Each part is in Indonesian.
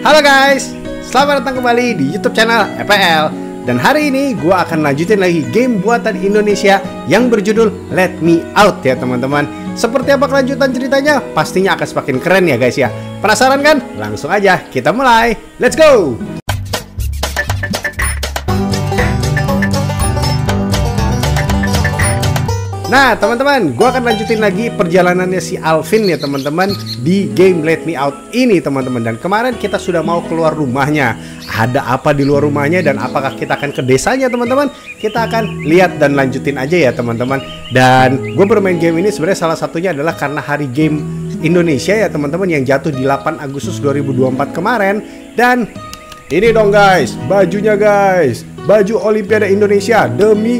Halo guys, selamat datang kembali di YouTube channel FPL. Dan hari ini gue akan lanjutin lagi game buatan Indonesia yang berjudul Let Me Out ya teman-teman. Seperti apa kelanjutan ceritanya? Pastinya akan semakin keren ya guys ya. Penasaran kan? Langsung aja kita mulai. Let's go! Nah teman-teman, gue akan lanjutin lagi perjalanannya si Alvin ya teman-teman di game Let Me Out ini teman-teman. Dan kemarin kita sudah mau keluar rumahnya. Ada apa di luar rumahnya dan apakah kita akan ke desanya teman-teman? Kita akan lihat dan lanjutin aja ya teman-teman. Dan gue bermain game ini sebenarnya salah satunya adalah karena hari game Indonesia ya teman-teman, yang jatuh di 8 Agustus 2024 kemarin. Dan ini dong guys, bajunya guys, baju Olimpiade Indonesia demi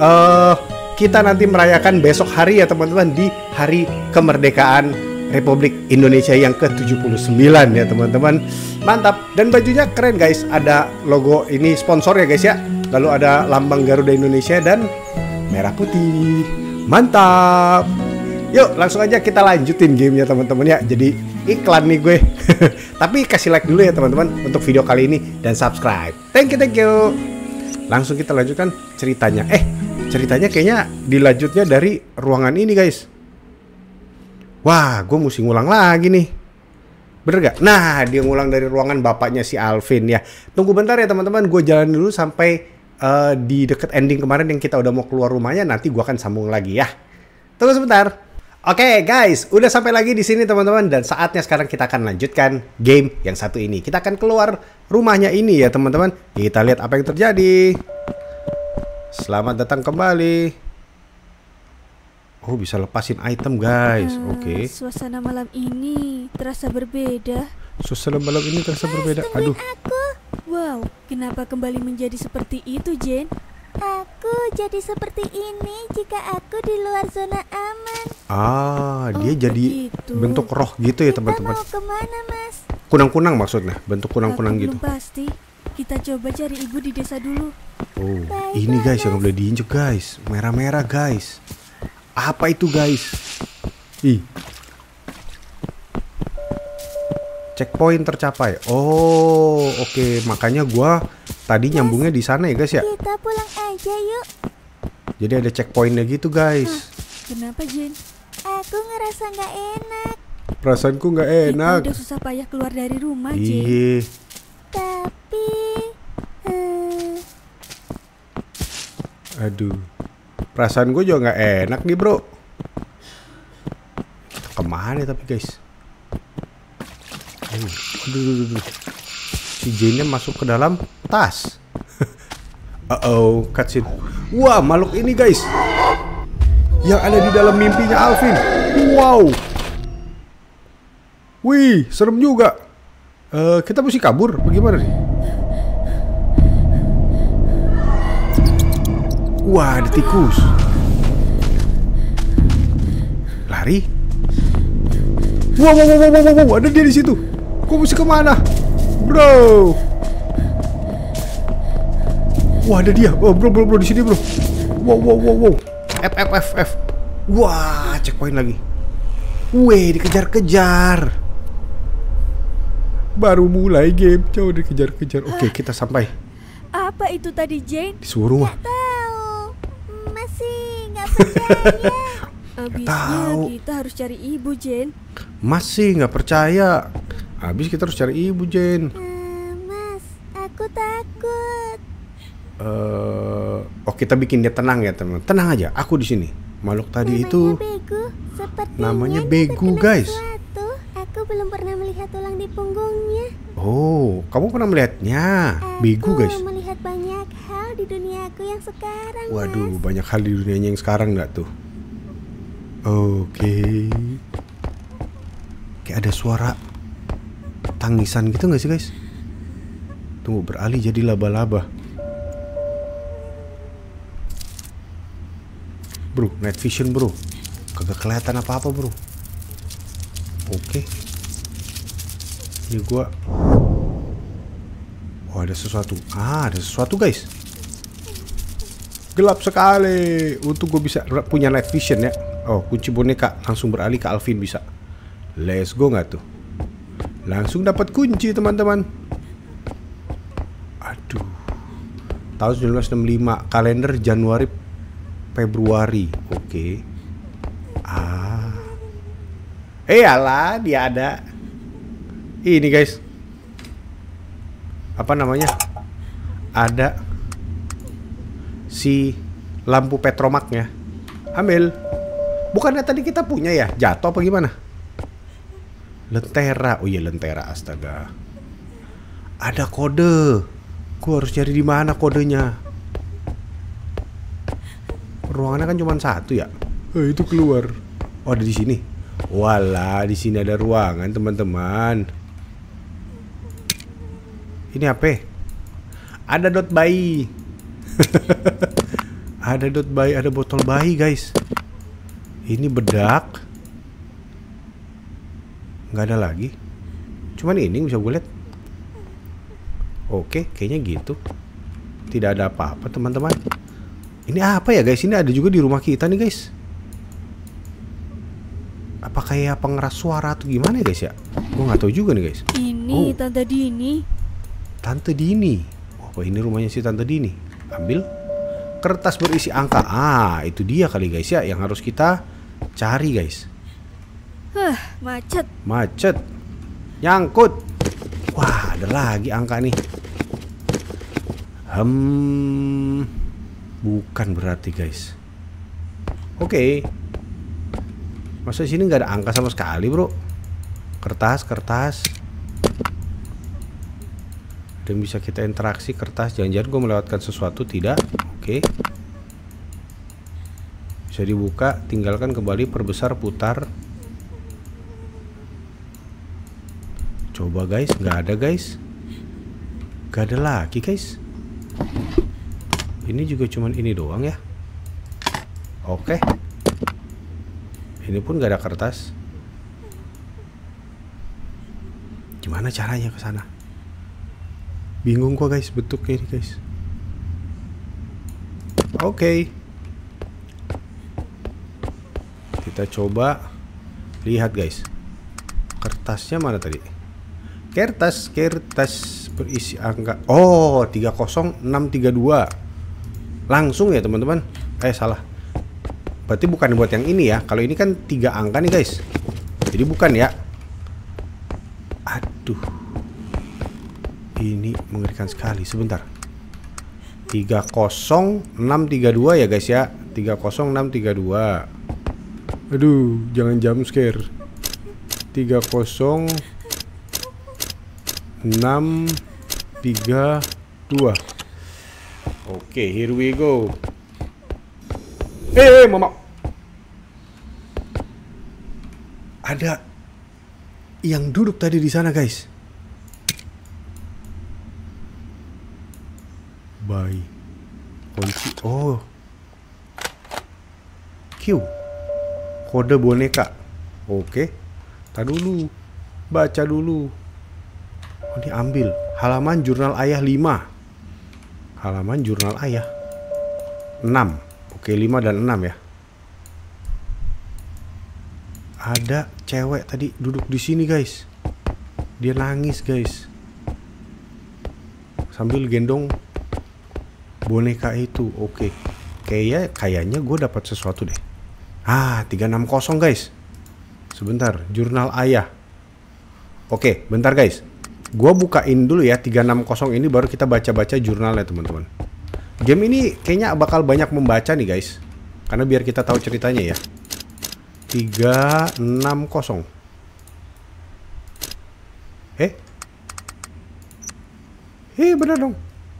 kita nanti merayakan besok hari ya teman-teman, di hari kemerdekaan Republik Indonesia yang ke-79 ya teman-teman. Mantap, dan bajunya keren guys, ada logo ini sponsor ya guys ya. Lalu ada lambang Garuda Indonesia dan merah putih. Mantap. Yuk langsung aja kita lanjutin gamenya teman-teman ya. Jadi iklan nih gue. Tapi kasih like dulu ya teman-teman untuk video kali ini dan subscribe. Thank you. Langsung kita lanjutkan ceritanya. Ceritanya kayaknya dilanjutnya dari ruangan ini guys. Wah, gue mesti ngulang lagi nih. Bener gak? Nah, dia ngulang dari ruangan bapaknya si Alvin ya. Tunggu bentar ya teman-teman, gue jalan dulu sampai di deket ending kemarin yang kita udah mau keluar rumahnya. Nanti gue akan sambung lagi ya. Tunggu sebentar. Oke guys, udah sampai lagi di sini teman-teman, dan saatnya sekarang kita akan lanjutkan game yang satu ini. Kita akan keluar rumahnya ini ya teman-teman. Kita lihat apa yang terjadi. Selamat datang kembali. Oh, bisa lepasin item guys. Oke. Suasana malam ini terasa berbeda. Suasana malam ini terasa berbeda. Aduh. Aku. Wow, kenapa kembali menjadi seperti itu, Jen? Aku jadi seperti ini jika aku di luar zona aman. Dia jadi begitu. Bentuk roh gitu ya teman-teman. Kita mau kemana, Mas? Kunang-kunang maksudnya, bentuk kunang-kunang gitu. Belum pasti. Kita coba cari ibu di desa dulu. Oh, ini guys yang boleh diinjek guys. Merah-merah guys. Apa itu guys? Ih. Checkpoint tercapai. Oh, oke. Makanya gua tadi nyambungnya di sana ya guys ya. Kita pulang aja yuk. Jadi ada checkpointnya gitu guys. Kenapa Jen? Aku ngerasa nggak enak. Perasaanku nggak enak. Kita udah susah payah keluar dari rumah Jen. Iya. Tapi aduh, perasaan gue juga nggak enak nih bro. Kita kemana tapi guys? Aduh. Si Jane-nya masuk ke dalam tas. Cutscene. Wah, makhluk ini guys, yang ada di dalam mimpinya Alvin. Wow. Wih, serem juga. Kita mesti kabur, bagaimana nih? Wah, ada tikus. Lari. Wow, ada dia di situ. Kok mesti kemana, bro? Wah, ada dia. Oh, bro, di sini, bro. Wow. F. Wah, checkpoint lagi. Wih, dikejar-kejar. Baru mulai game, jauh dikejar-kejar. Oke, kita sampai. Apa itu tadi, Jane? Di sebuah rumah. Nggak tahu. Masih nggak percaya. Abisnya kita harus cari ibu, Jane. Masih nggak percaya. Habis kita harus cari ibu, Jane. Mas, aku takut. Kita bikin dia tenang ya teman. Tenang aja, aku di sini. Makhluk tadi itu namanya Begu, guys. Aku belum pernah melihat tulang di punggungnya. Oh, kamu pernah melihatnya? Begu guys. Aku melihat banyak hal di dunia aku yang sekarang. Waduh, Mas. Banyak hal di dunianya yang sekarang nggak tuh? Oke. Kayak ada suara tangisan gitu nggak sih guys? Tunggu, beralih jadi laba-laba. Bro, night vision bro. Kagak kelihatan apa-apa bro. Oke. Ini gua. Oh, ada sesuatu. Ada sesuatu guys. Gelap sekali. Untuk gue bisa punya night vision ya. Oh, kunci boneka. Langsung beralih ke Alvin bisa. Let's go nggak tuh? Langsung dapat kunci teman-teman. Aduh. Tahun 1965, kalender Januari Februari. Oke. Alah, dia ada. Ini guys. Apa namanya? Ada si lampu petromaknya. Ambil. Bukannya tadi kita punya ya? Jatuh apa gimana? Lentera. Oh iya, lentera, astaga. Ada kode. Gua harus cari di mana kodenya. Ruangannya kan cuma satu ya. Itu keluar. Oh, ada di sini. Walah, di sini ada ruangan, teman-teman. Ini apa? Ada dot bayi. Ada dot bayi, ada botol bayi, guys. Ini bedak. Nggak ada lagi. Cuman ini bisa gue lihat. Oke, kayaknya gitu. Tidak ada apa-apa, teman-teman. Ini apa ya, guys? Ini ada juga di rumah kita nih, guys. Apa kayak pengeras suara atau gimana ya, guys ya? Gue nggak tahu juga nih, guys. Ini Tante Dini. Tante Dini. Oh, ini rumahnya si Tante Dini. Ambil kertas berisi angka. Itu dia kali, guys ya, yang harus kita cari, guys. Macet. Macet. Nyangkut. Wah, ada lagi angka nih. Bukan berarti, guys. Oke. Masa sini nggak ada angka sama sekali, bro? Kertas. Dan bisa kita interaksi kertas. Jangan-jangan gue melewatkan sesuatu. Tidak. Oke. Bisa dibuka. Tinggalkan kembali. Perbesar. Putar. Coba, guys. Nggak ada, guys. Nggak ada lagi, guys. Ini juga cuman ini doang ya. Oke. Ini pun nggak ada kertas. Gimana caranya ke sana? Bingung gua, guys, bentuknya ini, guys. Oke. Kita coba lihat, guys. Kertasnya mana tadi? Kertas berisi angka. Oh, 30632. Langsung ya, teman-teman. Salah. Berarti bukan buat yang ini ya. Kalau ini kan 3 angka nih, guys. Jadi bukan ya. Aduh. Ini mengerikan sekali. Sebentar. 30632 ya, guys ya. 30632. Aduh, jangan jump scare. 30632. Oke, here we go. Mama. Ada yang duduk tadi di sana, guys. Bye. Kunci. Oh. Q. Kode boneka. Oke. Tar dulu. Baca dulu. Oh, ini ambil. Halaman jurnal ayah 5. Halaman jurnal ayah 6. Oke, 5 dan 6 ya. Ada cewek tadi duduk di sini, guys. Dia nangis, guys. Sambil gendong boneka itu. Oke. Kayaknya gue dapat sesuatu deh. 360, guys. Sebentar, jurnal ayah. Oke, bentar, guys. Gue bukain dulu ya 360 ini, baru kita baca-baca jurnalnya, teman-teman. Game ini kayaknya bakal banyak membaca nih, guys. Karena biar kita tahu ceritanya ya. 360. Bener dong.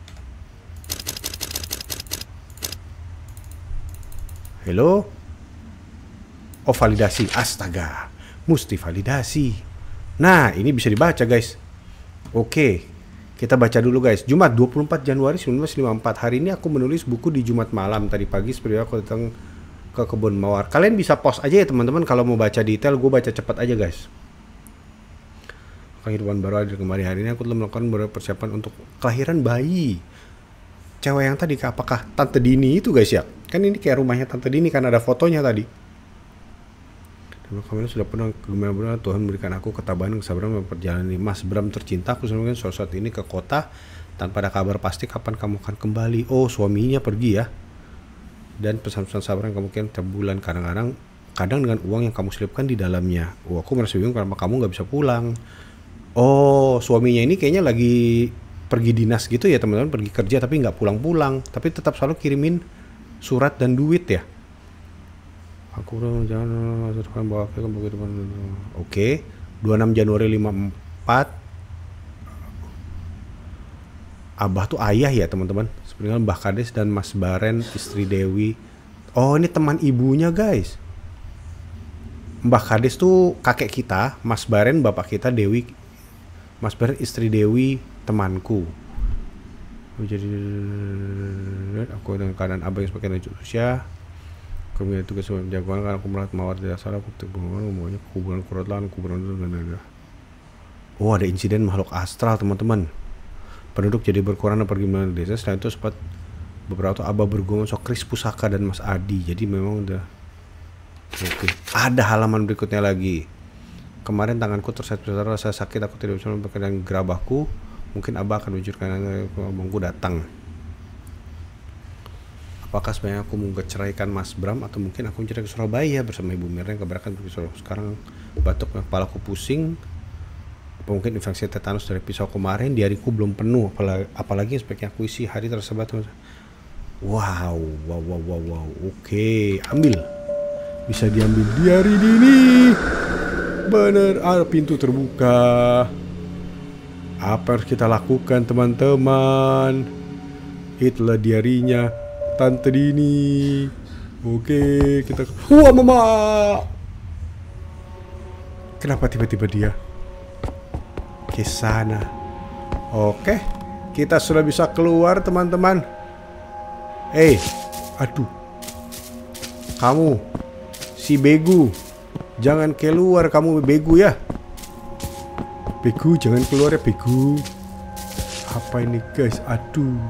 Hello. Oh, validasi. Astaga. Mesti validasi. Nah, ini bisa dibaca, guys. Oke. Kita baca dulu, guys. Jumat 24 Januari 1954. Hari ini aku menulis buku di Jumat malam. Tadi pagi seperti aku datang ke kebun mawar. Kalian bisa pause aja ya, teman-teman. Kalau mau baca detail, gue baca cepat aja, guys. Kehidupan baru hadir kembali. Hari ini aku telah melakukan beberapa persiapan untuk kelahiran bayi. Cewek yang tadi, apakah Tante Dini itu, guys ya? Kan ini kayak rumahnya Tante Dini, kan ada fotonya tadi. Terima kasih sudah pernah kegembiraan Tuhan memberikan aku ketabahan dan kesabaran memperjalani. Mas Bram tercinta, aku selalu suatu saat ini ke kota tanpa ada kabar pasti kapan kamu akan kembali. Oh, suaminya pergi ya. Dan pesan-pesan sabar yang kamu kirim tiap bulan, kadang dengan uang yang kamu selipkan di dalamnya. Oh, aku merasa bingung kenapa kamu nggak bisa pulang. Oh, suaminya ini kayaknya lagi pergi dinas gitu ya teman-teman, pergi kerja tapi nggak pulang-pulang, tapi tetap selalu kirimin surat dan duit ya. Aku udah jangan bawa ke begitu. Oke, 26 Januari 54. Abah tuh ayah ya teman-teman. Sebenarnya Mbah Kades dan Mas Baren istri Dewi. Oh, ini teman ibunya guys. Mbah Kades tuh kakek kita, Mas Baren bapak kita, Dewi. Mas Baren istri Dewi temanku. Jadi aku dengan keadaan abah yang semakin lanjut usia. Kemudian tugas jagoan karena aku melihat mawar tidak salah aku maunya kuburan kurotlan kuburan itu. Oh, ada insiden makhluk astral teman-teman. Penduduk jadi berkurang dan pergi melalui desa. Selain itu sempat beberapa waktu abah bergumul soal Kris Pusaka dan Mas Adi. Jadi memang udah oke. Ada halaman berikutnya lagi. Kemarin tanganku tersentuh rasa sakit, aku tidak bisa memperkenalkan gerabahku. Mungkin abah akan wujudkan abangku datang. Apakah sebenarnya aku mau ceraikan Mas Bram atau mungkin aku mencerai ke Surabaya bersama Ibu Mirna yang keberatan pergi Surabaya. Sekarang batuk kepalaku pusing. Apa mungkin infeksi tetanus dari pisau kemarin, di hariku belum penuh, apalagi sebaiknya aku isi hari tersebut. Wow. Oke, ambil. Bisa diambil di hari ini. Bener, pintu terbuka. Apa harus kita lakukan teman-teman? Itulah diarinya Tante Dini. Oke, kita. Wah, mama. Kenapa tiba-tiba dia ke sana? Oke, kita sudah bisa keluar teman-teman. Aduh. Kamu si begu. Jangan keluar kamu begu ya. Begu, jangan keluar ya begu. Apa ini guys? Aduh.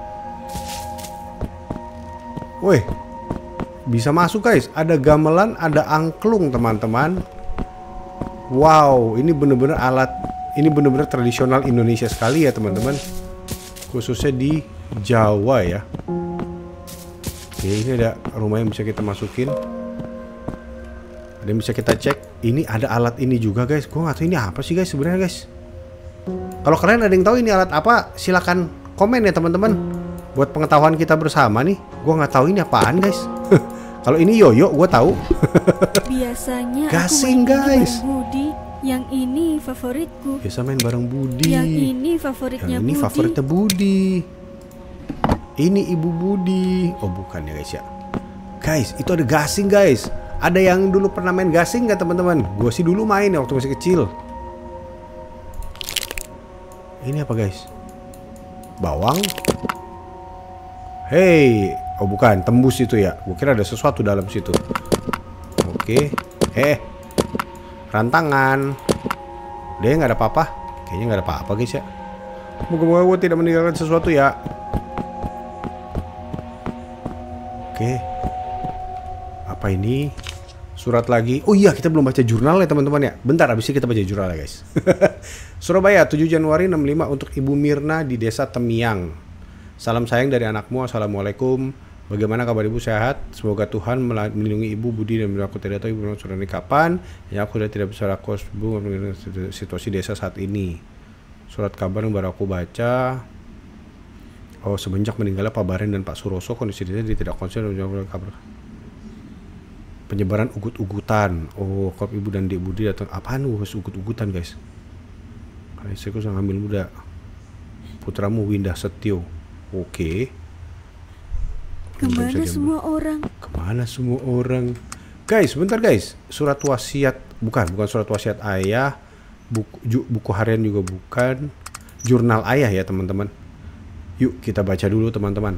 Woi, bisa masuk guys. Ada gamelan, ada angklung teman-teman. Wow, ini bener-bener alat. Ini bener-bener tradisional Indonesia sekali ya teman-teman. Khususnya di Jawa ya. Oke, ini ada rumah yang bisa kita masukin. Ada yang bisa kita cek. Ini ada alat ini juga guys. Gue gak tahu ini apa sih guys sebenarnya guys. Kalau kalian ada yang tahu ini alat apa, silakan komen ya teman-teman. Buat pengetahuan kita bersama nih. Gue nggak tahu ini apaan guys. Kalau ini yoyo gue tahu. Biasanya gasing aku main guys. Budi, yang ini favoritku. Biasa main bareng Budi. Yang ini favoritnya Yang ini Budi. favoritnya Budi. Ini Ibu Budi. Oh bukan ya guys ya. Guys, itu ada gasing guys. Ada yang dulu pernah main gasing nggak teman-teman? Gue sih dulu main ya waktu masih kecil. Ini apa guys? Bawang. Hey, oh bukan, tembus itu ya. Gue kira ada sesuatu dalam situ. Oke. Rantangan. Dia nggak ada apa-apa. Kayaknya nggak ada apa-apa guys ya. Moga-moga gue tidak meninggalkan sesuatu ya. Oke. Apa ini? Surat lagi. Oh iya, kita belum baca jurnal ya teman-teman ya. Bentar, abis ini kita baca jurnal ya guys. Surabaya, 7 Januari 65 untuk Ibu Mirna di Desa Temiang. Salam sayang dari anakmu. Assalamualaikum. Bagaimana kabar ibu, sehat? Semoga Tuhan melindungi ibu Budi dan aku tidak tahu ibu sudah ini kapan. Ya aku sudah tidak bisa laku situasi desa saat ini. Surat kabar yang baru aku baca. Oh, semenjak meninggalnya Pak Baren dan Pak Suroso, kondisi desa dia tidak konsen dan menjawab kabar. Penyebaran ugut-ugutan. Oh, kalau ibu dan Dik Budi datang. Apaan ugut-ugutan guys? Karena istriku sangat hamil muda. Putramu Windah Setio. Oke. Kemana semua orang? Kemana semua orang? Guys, bentar guys. Surat wasiat. Bukan surat wasiat ayah. Buku harian juga bukan. Jurnal ayah ya teman-teman. Yuk kita baca dulu teman-teman.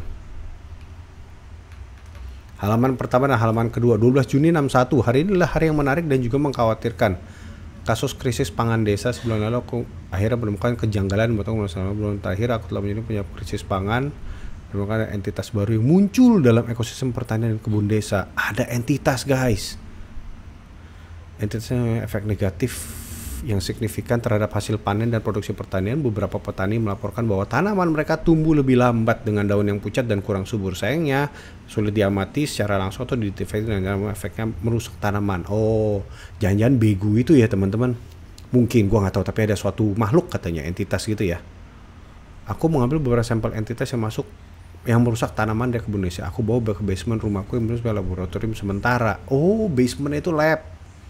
Halaman pertama dan halaman kedua. 12 Juni 61. Hari ini adalah hari yang menarik dan juga mengkhawatirkan. Kasus krisis pangan desa sebulan lalu aku akhirnya menemukan kejanggalan bulan terakhir aku telah menjadi punya krisis pangan. Menemukan entitas baru yang muncul dalam ekosistem pertanian dan kebun desa. Ada entitas guys. entitasnya efek negatif yang signifikan terhadap hasil panen dan produksi pertanian. Beberapa petani melaporkan bahwa tanaman mereka tumbuh lebih lambat dengan daun yang pucat dan kurang subur. Sayangnya sulit diamati secara langsung atau dideteksi dan efeknya merusak tanaman. Oh, jangan-jangan begu itu ya teman-teman. Mungkin gua nggak tahu, tapi ada suatu makhluk katanya, entitas gitu ya. Aku mengambil beberapa sampel entitas yang masuk yang merusak tanaman dari kebun desa. Aku bawa ke basement rumahku yang merusak laboratorium sementara. Oh, basement itu lab.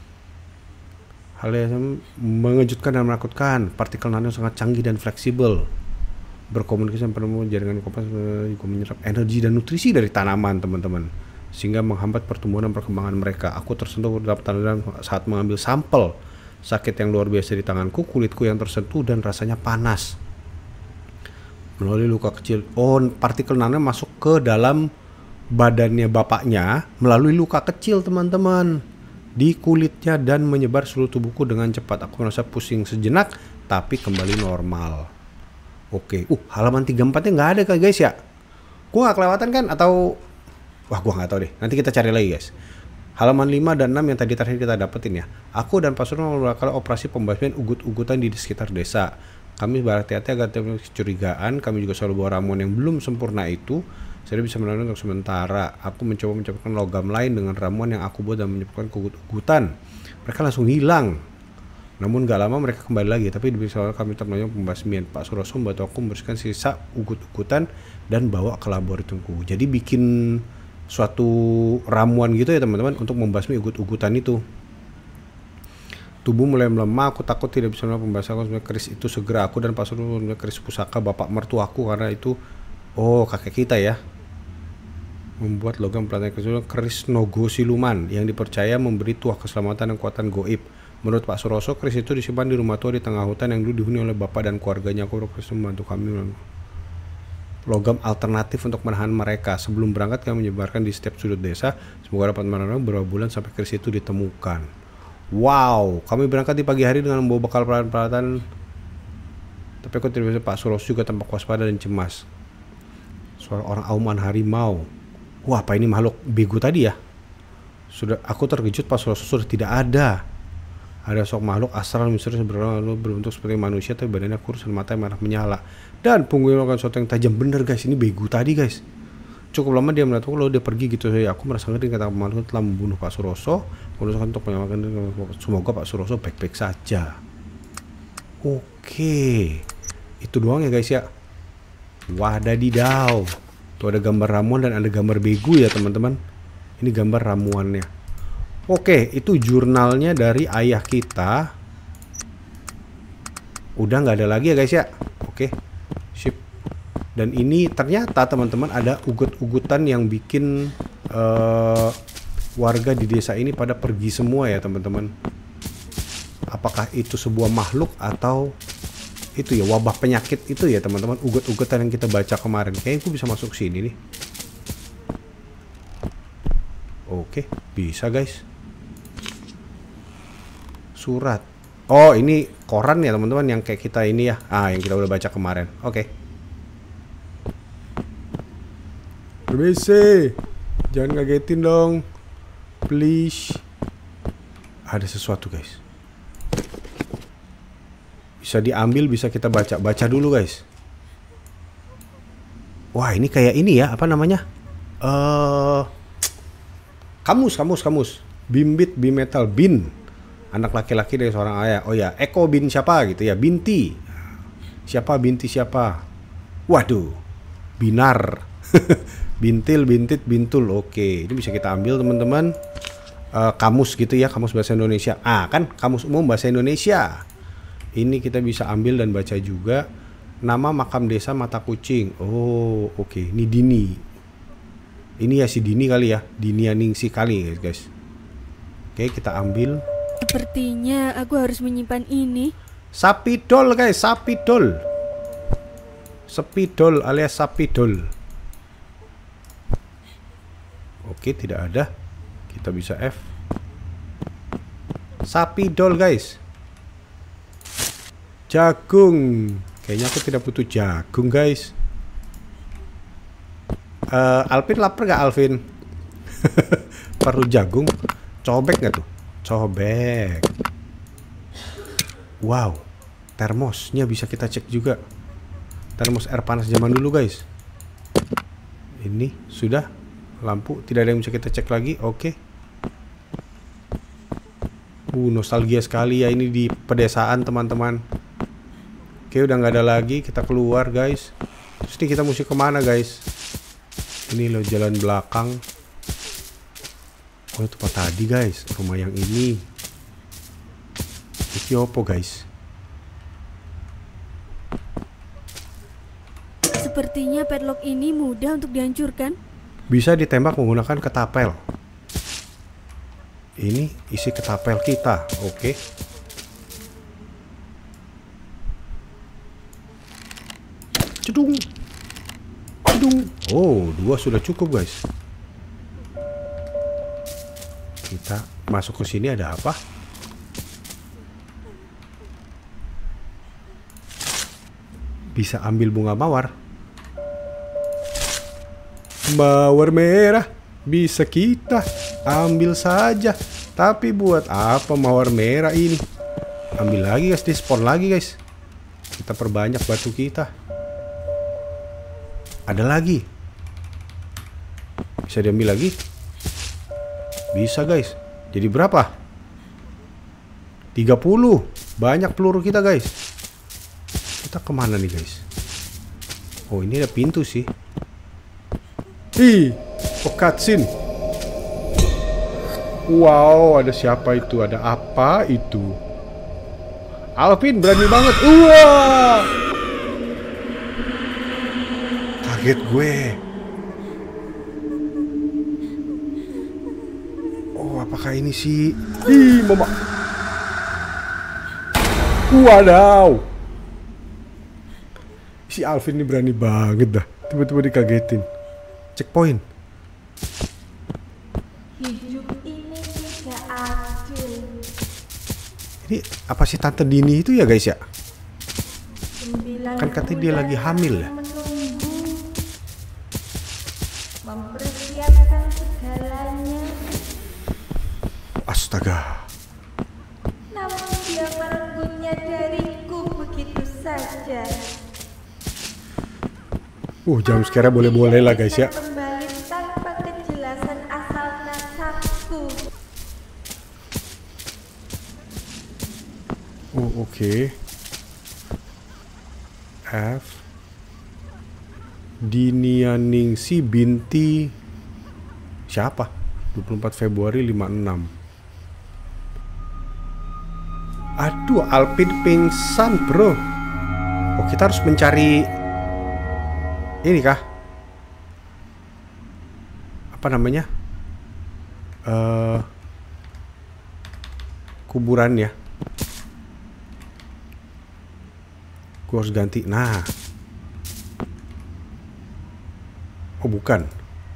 Hal yang mengejutkan dan menakutkan, partikel nano sangat canggih dan fleksibel. Berkomunikasi dengan penemuan jaringan kompas juga menyerap energi dan nutrisi dari tanaman, teman-teman, sehingga menghambat pertumbuhan dan perkembangan mereka. Aku tersentuh dalam tanda saat mengambil sampel. Sakit yang luar biasa di tanganku, kulitku yang tersentuh dan rasanya panas. Melalui luka kecil. Oh, partikel nano masuk ke dalam badannya bapaknya melalui luka kecil, teman-teman, di kulitnya dan menyebar seluruh tubuhku dengan cepat. Aku merasa pusing sejenak, tapi kembali normal. Oke, halaman 34-nya nggak ada kan guys ya? Gua nggak kelewatan kan? Atau wah, gua nggak tahu deh. Nanti kita cari lagi guys. Halaman 5 dan 6 yang tadi terakhir kita dapetin ya. Aku dan Pak Surno melakukan operasi pembasmian ugut-ugutan di sekitar desa. Kami berhati-hati agar tidak kecurigaan. Kami juga selalu bawa ramuan yang belum sempurna itu. Saya bisa menolong untuk sementara. Aku mencoba mencampurkan logam lain dengan ramuan yang aku buat dan menyebabkan ugut-ugutan. Mereka langsung hilang. Namun gak lama mereka kembali lagi. Tapi di awal kami termenyong pembasmian. Pak Suroso membantu aku membersihkan sisa ugut-ugutan dan bawa ke laboratoriumku. Jadi bikin suatu ramuan gitu ya teman-teman untuk membasmi ugut-ugutan itu. Tubuh mulai melemah. Aku takut tidak bisa melakukan pembahasan keris itu segera. Aku dan Pak Suroso keris pusaka bapak mertuaku karena itu kakek kita ya. Membuat logam pelatihan keris Nogo Siluman yang dipercaya memberi tuah keselamatan dan kekuatan goib. Menurut Pak Suroso, keris itu disimpan di rumah tua di tengah hutan yang dulu dihuni oleh bapak dan keluarganya. Aku berkeris membantu kami logam alternatif untuk menahan mereka. Sebelum berangkat kami menyebarkan di setiap sudut desa. Semoga dapat menolong beberapa bulan sampai keris itu ditemukan. Wow, kami berangkat di pagi hari dengan membawa bekal peralatan. Tapi aku tidak bisa. Pak Suroso juga tampak waspada dan cemas. Suara orang auman harimau. Wah, apa ini makhluk bego tadi ya? Aku terkejut pas Suroso sudah tidak ada. Ada sok makhluk astral misterius berbentuk seperti manusia tapi badannya kurus dan matanya merah menyala. Dan punggungnya melakukan sesuatu yang tajam. Bener guys, ini bego tadi guys. Cukup lama dia melihatku lalu dia pergi gitu saja. Aku merasa ngeri kata makhluk telah membunuh Pak Suroso. Menuliskan untuk menyelamatkan. Semoga Pak Suroso baik-baik saja. Oke, itu doang ya guys ya. Wadadidaw. Tuh ada gambar ramuan dan ada gambar begu ya teman-teman. Ini gambar ramuannya. Oke, itu jurnalnya dari ayah kita. Udah nggak ada lagi ya guys ya. Oke, sip. Dan ini ternyata teman-teman ada ugut-ugutan yang bikin warga di desa ini pada pergi semua ya teman-teman. Apakah itu sebuah makhluk atau itu ya wabah penyakit itu ya teman-teman, ugut-ugutan yang kita baca kemarin. Kayaknya aku bisa masuk sini nih. Oke, bisa guys. Surat. Oh, ini koran ya teman-teman yang kayak kita ini ya. Yang kita udah baca kemarin. Oke. Permisi. Jangan ngagetin dong. Please. Ada sesuatu guys. Bisa diambil, bisa kita baca. Baca dulu guys. Wah, ini kayak ini ya, apa namanya? Kamus. Bimbit bimetal bin. Anak laki-laki dari seorang ayah. Oh ya, Eko bin siapa gitu ya? Binti. Siapa binti siapa? Waduh. Binar. Bintil, bintit, bintul. Oke, ini bisa kita ambil teman-teman. Kamus gitu ya, kamus bahasa Indonesia. Kan kamus umum bahasa Indonesia. Ini kita bisa ambil dan baca juga. Nama makam desa Mata Kucing. Oh, oke. Ini Dini. Ini ya si Dini kali ya. Dinianingsi kali guys. Oke, kita ambil. Sepertinya aku harus menyimpan ini. Sapidol guys, sapidol. Spidol alias sapidol. Oke, tidak ada. Kita bisa F. Sapidol guys. Jagung. Kayaknya aku tidak butuh jagung guys. Alvin lapar gak Alvin? Perlu jagung. Cobek gak tuh? Cobek. Wow, termosnya bisa kita cek juga. Termos air panas zaman dulu guys. Ini sudah. Lampu tidak ada yang bisa kita cek lagi. Oke. Nostalgia sekali ya ini di pedesaan teman-teman. Oke, udah nggak ada lagi. Kita keluar guys. Terus nih kita mesti kemana guys? Ini loh jalan belakang. Oh, tempat tadi guys. Rumah yang ini. Ini apa guys? Sepertinya padlock ini mudah untuk dihancurkan. Bisa ditembak menggunakan ketapel. Ini isi ketapel kita. Oke. Cedung. Cedung. Oh, 2 sudah cukup guys. Kita masuk ke sini, ada apa? Bisa ambil bunga mawar. Mawar merah bisa kita ambil saja. Tapi buat apa mawar merah ini? Ambil lagi guys, di-spawn lagi guys. Kita perbanyak batu kita. Ada lagi. Bisa diambil lagi? Bisa guys. Jadi berapa? 30. Banyak peluru kita guys. Kita kemana nih guys? Oh, ini ada pintu sih. Oh, cutscene. Wow, ada siapa itu? Ada apa itu? Alvin berani banget. Wah! Kaget gue. Oh, apakah ini sih? Mama. Wadaw. Si Alvin ini berani banget dah. Tiba-tiba dikagetin. Checkpoint. Hidup ini tidak adil. Ini apa sih Tante Dini itu ya guys ya? 9 Kan katanya dia lagi hamil ya. menunggu, mempersiapkan segalanya. Astaga. Namun dia merebutnya dariku begitu saja. Jam sekarang boleh-boleh lah guys ya. Kembali tanpa kejelasan asal nasabku. Oh, oke. F Dinianingsi binti siapa? 24 Februari 56. Aduh, Alvin pingsan bro. Oh, kita harus mencari ini kah? Apa namanya? Kuburan ya. Gue harus ganti. Nah. Oh, bukan.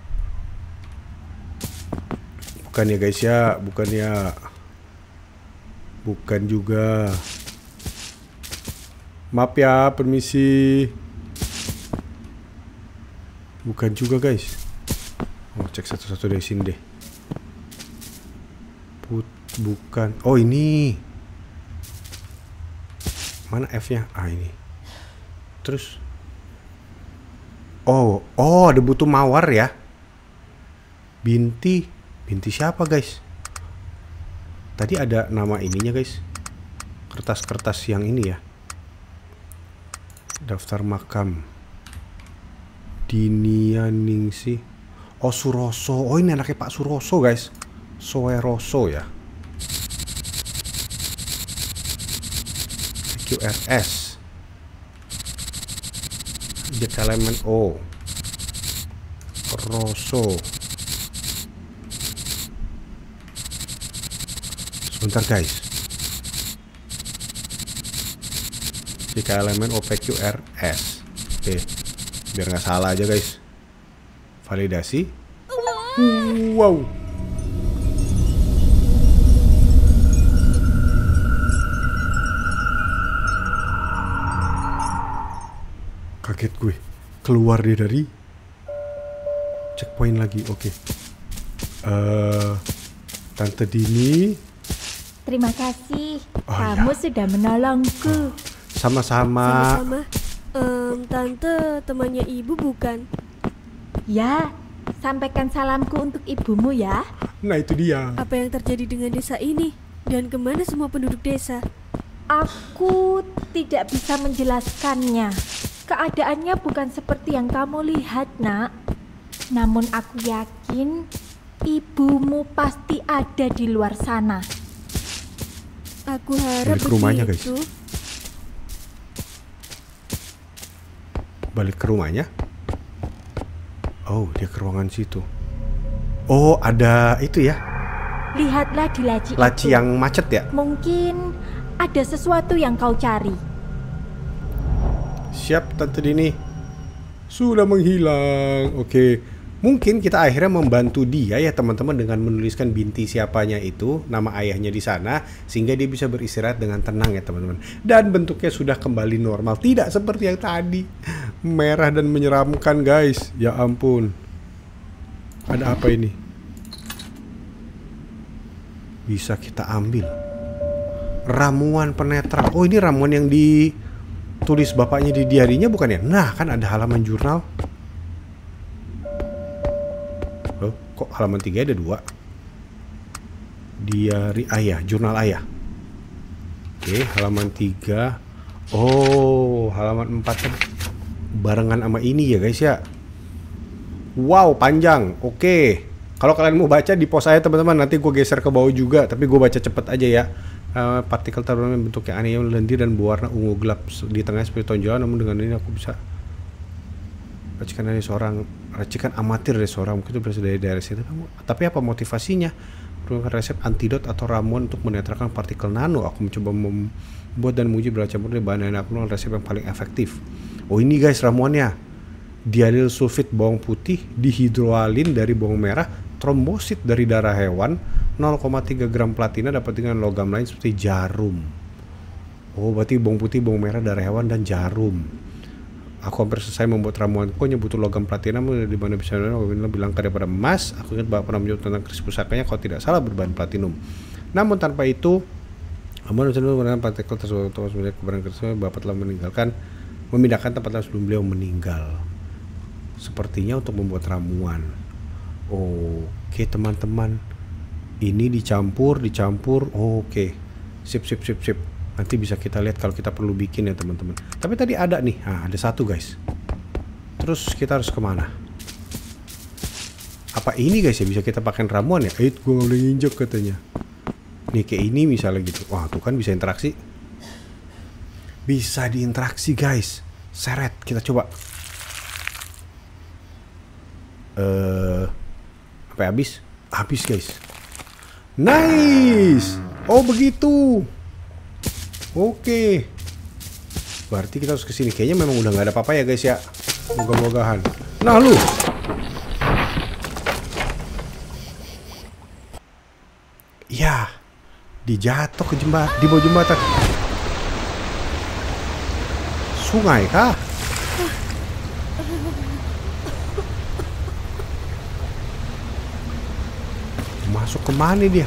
Bukan ya guys ya. Bukan ya. Bukan juga. Maaf ya, permisi. Bukan juga guys. Oh, cek satu-satu dari sini deh. Bukan. Oh, ini. Mana F-nya? Ah, ini. Terus. Oh, ada butuh mawar ya. Binti siapa guys? Tadi ada nama ininya guys. Kertas-kertas yang ini ya. Daftar makam. Dinianingsi. Oh, Suroso. Oh, ini anaknya Pak Suroso guys. Soeroso ya. QRS. Jet elemen O. Rosso. Sebentar guys. Jika elemen OPQRS. Oke, biar nggak salah aja guys. Validasi. Wow. Kaget gue. Keluar dia dari checkpoint lagi. Oke. Tante Dini terima kasih. Oh, Kamu ya. sudah menolongku. Sama-sama. Sama-sama. Tante temannya ibu bukan? Ya, sampaikan salamku untuk ibumu ya. Nah itu dia. Apa yang terjadi dengan desa ini? Dan kemana semua penduduk desa? Aku tidak bisa menjelaskannya. Keadaannya bukan seperti yang kamu lihat, Nak. Namun aku yakin ibumu pasti ada di luar sana. Aku harap Balik ke rumahnya, guys. begitu. Balik ke rumahnya. Oh, dia ke ruangan situ. Oh, ada itu ya. Lihatlah di laci Laci itu. yang macet ya. Mungkin ada sesuatu yang kau cari. Siap, Tante Dini. Sudah menghilang. Oke. Mungkin kita akhirnya membantu dia ya teman-teman dengan menuliskan binti siapanya itu, nama ayahnya di sana, sehingga dia bisa beristirahat dengan tenang ya teman-teman. Dan bentuknya sudah kembali normal, tidak seperti yang tadi. Merah dan menyeramkan guys. Ya ampun. Ada apa ini? Bisa kita ambil. Ramuan penetra. Oh, ini ramuan yang ditulis bapaknya di diarinya bukan ya? Nah, kan ada halaman jurnal. Oh, kok halaman 3 ada 2? Diari ayah, jurnal ayah. Oke, halaman 3. Oh, halaman 4 kan barengan sama ini ya guys ya. Wow, panjang. Oke. Kalau kalian mau baca di pos saya teman-teman, nanti gue geser ke bawah juga, tapi gue baca cepet aja ya. Partikel terbentuk bentuknya aneh, lendir dan berwarna ungu gelap di tengah seperti tonjolan, namun dengan ini aku bisa racikan amatir dari seorang, mungkin itu berasal dari daerah situ. Tapi apa motivasinya? Menggunakan resep antidot atau ramuan untuk menetralkan partikel nano. Aku mencoba membuat dan menguji bercampur dari bahan yang aku mengenal resep yang paling efektif. Oh ini guys ramuannya. Dialil sulfit bawang putih, dihidroalin dari bawang merah, trombosit dari darah hewan, 0,3 gram platina dapat dengan logam lain seperti jarum. Oh berarti bawang putih, bawang merah, darah hewan, dan jarum. Aku hampir selesai membuat ramuanku, hanya butuh logam platina di mana bisa bilang daripada emas. Aku ingat Bapak pernah menjawab tentang kris pusakanya kalau tidak salah berbahan platinum. Namun tanpa itu, partikel tersebut kebenaran tersebut Bapak telah memindahkan tempat sebelum beliau meninggal. Sepertinya untuk membuat ramuan. Oke teman-teman, ini dicampur. Oke, sip. Nanti bisa kita lihat kalau kita perlu bikin ya teman-teman. Tapi tadi ada nih, ada satu guys. Terus kita harus kemana? Apa ini guys ya bisa kita pakai ramuan ya? Gue nggak boleh nginjek katanya. Nih kayak ini misalnya gitu. Wah tuh kan bisa interaksi. Bisa diinteraksi guys. Seret, kita coba. Sampai habis? Habis guys. Nice. Oh begitu. Oke. Berarti kita harus kesini. Kayaknya memang udah nggak ada apa-apa ya guys ya. Moga-mogahan. Nah lu. Ya. Dijatuh ke di bawah jembatan. Sungai kah? Masuk kemana dia?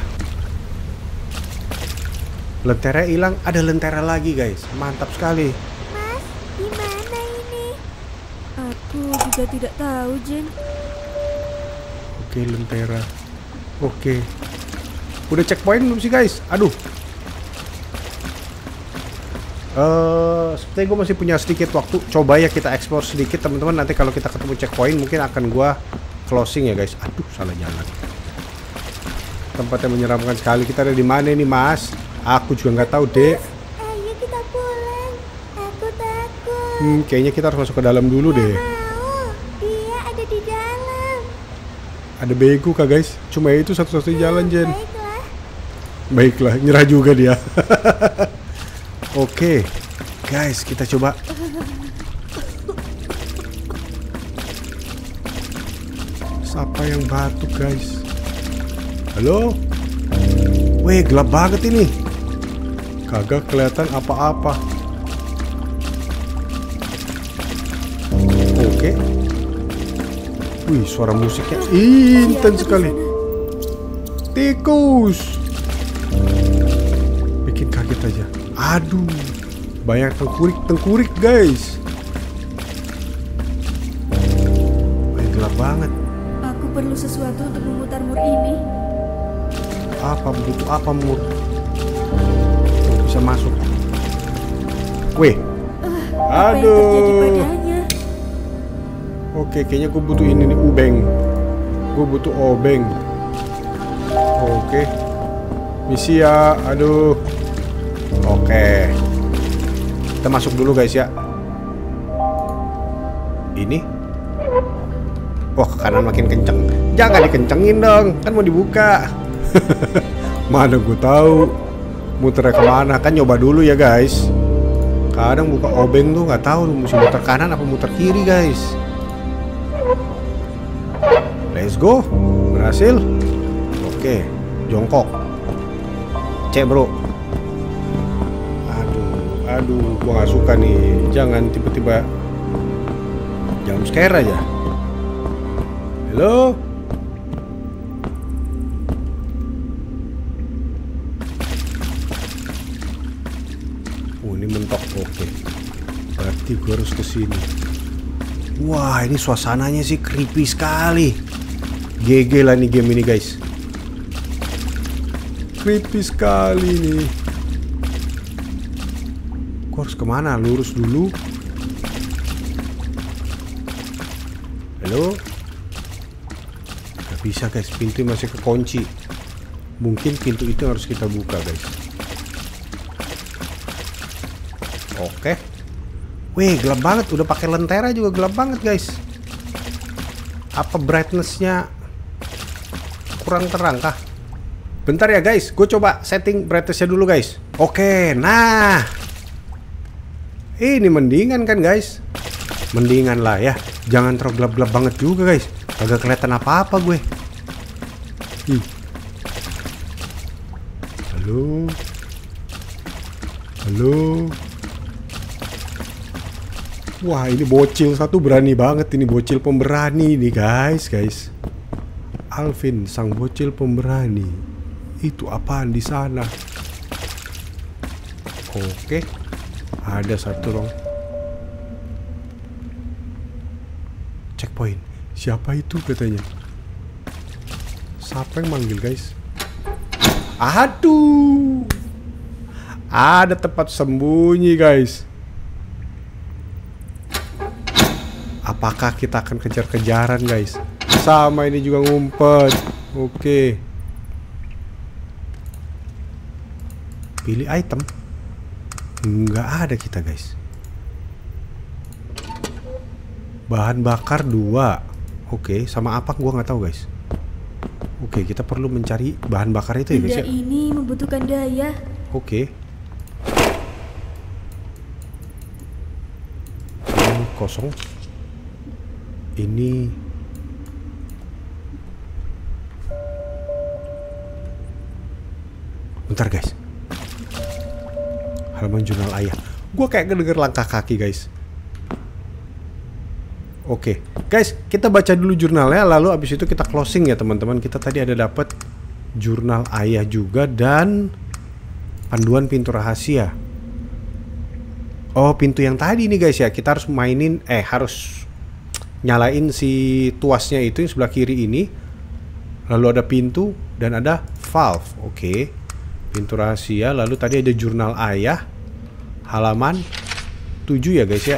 Lentera hilang, ada lentera lagi guys. Mantap sekali. Mas, di mana ini? Aku juga tidak tahu, Jen. Oke, lentera. Oke. Udah checkpoint belum sih guys? Aduh. Sepertinya gue masih punya sedikit waktu. Coba ya kita explore sedikit teman-teman. Nanti kalau kita ketemu checkpoint mungkin akan gue closing ya guys. Aduh, salah jalan. Tempatnya menyeramkan sekali. Kita ada di mana nih mas? Aku juga nggak tahu dek. Ayo kita pulang. Aku takut. Kayaknya kita harus masuk ke dalam dulu deh. Mau, dia ada di dalam. Ada bego kah guys? Cuma itu satu-satunya jalan Jen. Baiklah. Baiklah, nyerah juga dia. Oke, guys, kita coba. Siapa yang batuk guys? Halo? Weh, gelap banget ini. Kagak kelihatan apa-apa. Oke. Wih, suara musiknya intens sekali. Tikus. Bikin kaget aja. Aduh, banyak tengkurik guys. Gelap banget. Aku perlu sesuatu untuk memutar mur ini. Apa butuh apa mur? Bisa masuk. Weh. Apa yang terjadi padanya? Oke, kayaknya gue butuh ini nih, ubeng. Gue butuh obeng. Oke. Misi ya, aduh. Oke. Kita masuk dulu guys ya. Ini. Wah, ke kanan makin kenceng. Jangan dikencengin dong, kan mau dibuka. Mana gue tahu muternya kemana, kan nyoba dulu ya guys. Kadang buka obeng tuh nggak tahu mesti muter kanan apa muter kiri guys. Let's go, berhasil. Oke, jongkok. Cek bro. Aduh, gua nggak suka nih. Jangan tiba-tiba jump scare aja. Halo. Ini mentok. Oke. Berarti gue harus ke sini. Wah, ini suasananya sih creepy sekali. GG lah nih game ini, guys. Creepy sekali nih. Gue harus kemana? Lurus dulu. Halo? Gak bisa guys, pintu masih kekunci. Mungkin pintu itu harus kita buka guys. Oke. Wih, gelap banget. Udah pakai lentera juga gelap banget guys. Apa brightness-nya kurang terang kah? Bentar ya guys, gue coba setting brightness-nya dulu guys. Oke, nah ini mendingan kan guys. Mendingan lah ya. Jangan terlalu gelap-gelap banget juga guys. Kagak kelihatan apa-apa gue. Halo. Halo. Wah, ini bocil satu berani banget. Ini bocil pemberani nih guys. Alvin, sang bocil pemberani. Itu apaan di sana? Oke. Ada satu dong. Checkpoint. Siapa itu katanya? Siapa yang manggil guys? Aduh. Ada tempat sembunyi guys. Apakah kita akan kejar-kejaran guys? Sama ini juga ngumpet. Oke. Pilih item. Nggak ada kita guys. Bahan bakar 2. Oke, sama apa gua nggak tahu guys. Oke, kita perlu mencari bahan bakar itu ya guys ya. Benda ini membutuhkan daya. Oke. Ini kosong. Ini bentar guys. Halaman jurnal ayah. Gua kayak ngedenger langkah kaki guys. Oke, guys, kita baca dulu jurnalnya, lalu abis itu kita closing ya teman-teman. Kita tadi ada dapat jurnal ayah juga dan panduan pintu rahasia. Oh, pintu yang tadi nih guys ya. Kita harus mainin, harus nyalain si tuasnya itu yang sebelah kiri ini. Lalu ada pintu dan ada valve. Oke. Pintu rahasia. Lalu tadi ada jurnal ayah. Halaman 7 ya guys ya.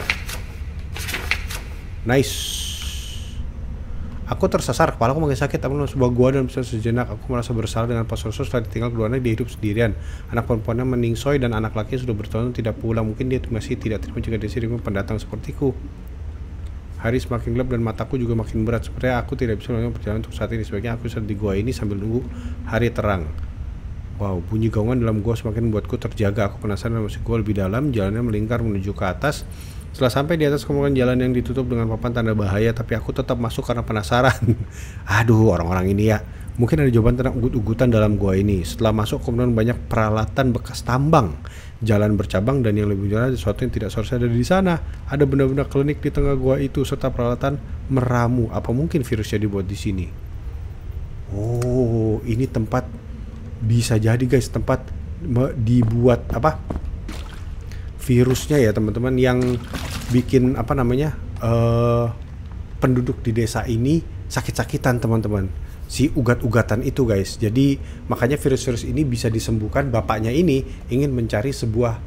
Nice. Aku tersasar, kepalaku makin sakit. Aku dalam sebuah gua dan sejenak aku merasa bersalah dengan Pak Soso setelah ditinggal keduanya dia hidup sendirian. Anak perempuannya meningsoy dan anak laki sudah bertahun tidak pulang. Mungkin dia masih tidak terima jika di sini pendatang sepertiku. Hari semakin gelap dan mataku juga makin berat. Sepertinya aku tidak bisa melanjutkan perjalanan untuk saat ini. Sebaiknya aku sedang di gua ini sambil nunggu hari terang. Wow, bunyi gaungan dalam gua semakin membuatku terjaga. Aku penasaran masih gua lebih dalam. Jalannya melingkar menuju ke atas. Setelah sampai di atas kemudian jalan yang ditutup dengan papan tanda bahaya, tapi aku tetap masuk karena penasaran. Aduh, orang-orang ini ya. Mungkin ada jawaban tentang ugut-ugutan dalam gua ini. Setelah masuk kemudian banyak peralatan bekas tambang, jalan bercabang, dan yang lebih jelas sesuatu yang tidak seharusnya ada di sana. Ada benda-benda klinik di tengah gua itu serta peralatan meramu. Apa mungkin virusnya dibuat di sini? Oh, ini tempat bisa jadi guys, tempat dibuat apa virusnya ya teman-teman, yang bikin apa namanya penduduk di desa ini sakit-sakitan teman-teman, si ugat-ugatan itu guys. Jadi makanya virus-virus ini bisa disembuhkan. Bapaknya ini ingin mencari sebuah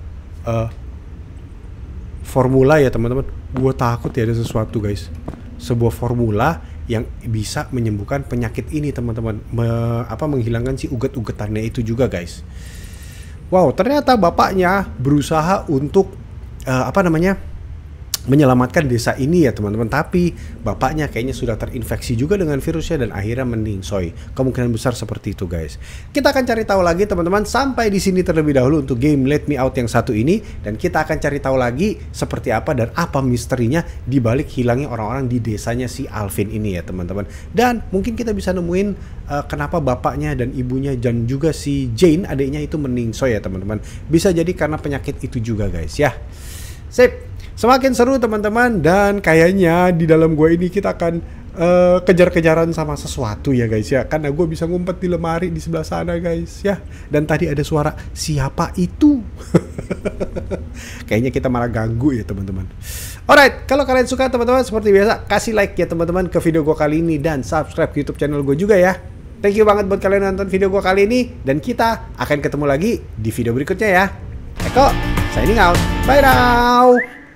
formula ya teman-teman. Gue takut ya ada sesuatu guys, sebuah formula yang bisa menyembuhkan penyakit ini teman-teman, menghilangkan si ugat-ugatannya itu juga guys. Wow, ternyata bapaknya berusaha untuk menyelamatkan desa ini ya teman-teman. Tapi bapaknya kayaknya sudah terinfeksi juga dengan virusnya dan akhirnya meningsoy. Kemungkinan besar seperti itu guys. Kita akan cari tahu lagi teman-teman. Sampai di sini terlebih dahulu untuk game Let Me Out yang satu ini, dan kita akan cari tahu lagi seperti apa dan apa misterinya di balik hilangnya orang-orang di desanya si Alvin ini ya teman-teman. Dan mungkin kita bisa nemuin kenapa bapaknya dan ibunya dan juga si Jane adiknya itu meningsoy ya teman-teman. Bisa jadi karena penyakit itu juga guys ya. Sip. Semakin seru teman-teman, dan kayaknya di dalam gua ini kita akan kejar-kejaran sama sesuatu ya guys ya, karena gue bisa ngumpet di lemari di sebelah sana guys ya. Dan tadi ada suara siapa itu. Kayaknya kita malah ganggu ya teman-teman. Alright, kalau kalian suka teman-teman seperti biasa kasih like ya teman-teman ke video gue kali ini, dan subscribe YouTube channel gue juga ya. Thank you banget buat kalian nonton video gue kali ini, dan kita akan ketemu lagi di video berikutnya ya. Eko signing out, bye now.